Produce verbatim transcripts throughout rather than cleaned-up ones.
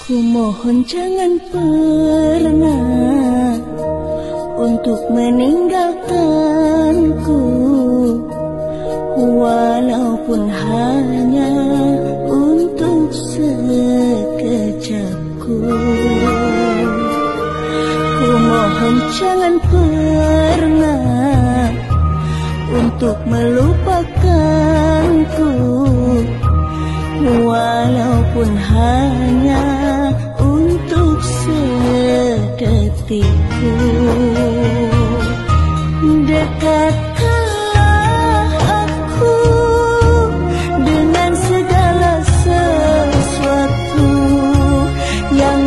Ku mohon jangan pernah untuk meninggalkanku, walaupun hanya untuk sekejapku. Ku mohon jangan pernah untuk melupakanku, walaupun hanya untuk sedetikku. Dekatkanlah aku dengan segala sesuatu yang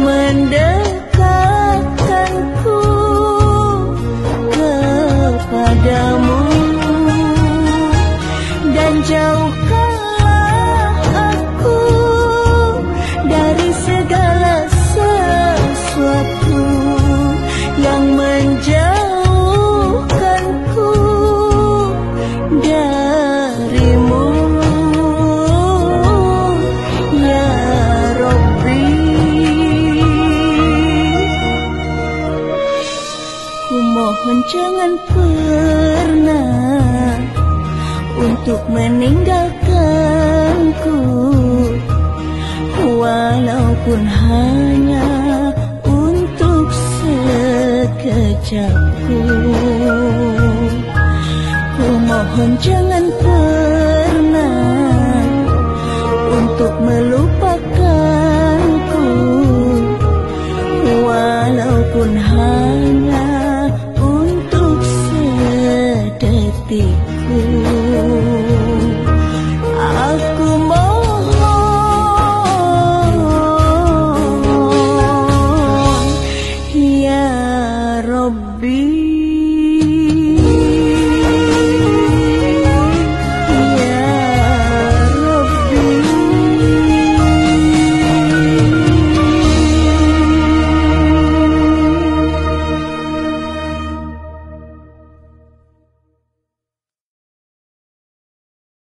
mendekatkanku kepadamu, dan jauhkanlah aku dari segala sesuatu yang menjauhkanku darimu, ya Rabbi. Ku mohon jangan pernah untuk meninggalkanku, walaupun hanya untuk sekejapku. Ku mohon jangan